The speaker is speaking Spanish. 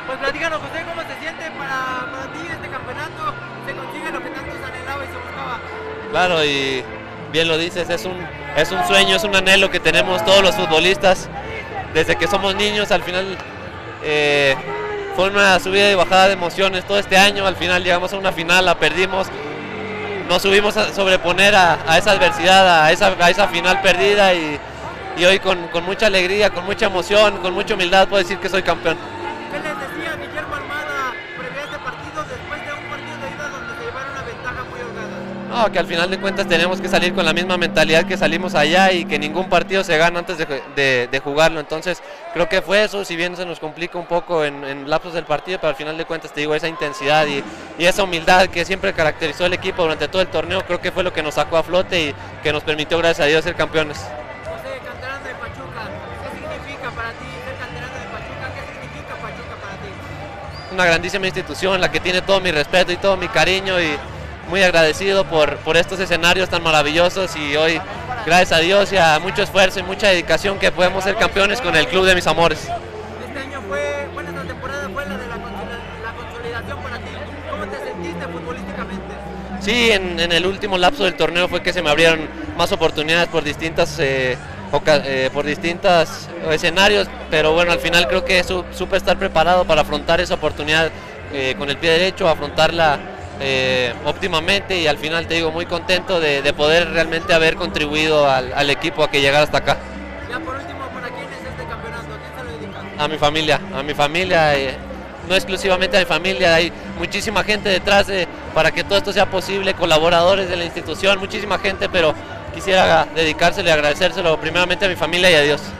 Pues platícanos, José, ¿cómo se siente para ti este campeonato? ¿Se consigue lo que tanto se anhelaba y se buscaba? Claro, y bien lo dices, es un sueño, es un anhelo que tenemos todos los futbolistas desde que somos niños. Al final fue una subida y bajada de emociones todo este año. Al final llegamos a una final, la perdimos, nos subimos a sobreponer a esa adversidad, a esa final perdida, y hoy con mucha alegría, con mucha emoción, con mucha humildad puedo decir que soy campeón. ¿Qué les decía Guillermo Almada previo a este partido después de un partido de ida donde se llevaron una ventaja muy holgada? No, que al final de cuentas tenemos que salir con la misma mentalidad que salimos allá, y que ningún partido se gana antes de jugarlo. Entonces creo que fue eso, si bien se nos complica un poco en lapsos del partido, pero al final de cuentas te digo, esa intensidad y esa humildad que siempre caracterizó el equipo durante todo el torneo, creo que fue lo que nos sacó a flote y que nos permitió, gracias a Dios, ser campeones. José, canterano de Pachuca, ¿qué significa para ti ser canterano de Pachuca? ¿Qué significa Pachuca para ti? Una grandísima institución, la que tiene todo mi respeto y todo mi cariño, y muy agradecido por estos escenarios tan maravillosos, y hoy, gracias a Dios y a mucho esfuerzo y mucha dedicación, que podemos ser campeones con el club de mis amores. Este año esta temporada fue la de la consolidación para ti. ¿Cómo te sentiste futbolísticamente? Sí, en el último lapso del torneo fue que se me abrieron más oportunidades por distintos escenarios, pero bueno, al final creo que supe estar preparado para afrontar esa oportunidad con el pie derecho, afrontarla óptimamente, y al final te digo, muy contento de poder realmente haber contribuido al equipo a que llegara hasta acá. Ya por último, ¿para quién es este campeonato? ¿A quién se lo dedicas? A mi familia, no exclusivamente a mi familia, hay muchísima gente detrás para que todo esto sea posible, colaboradores de la institución, muchísima gente, pero quisiera dedicárselo y agradecérselo primeramente a mi familia y a Dios.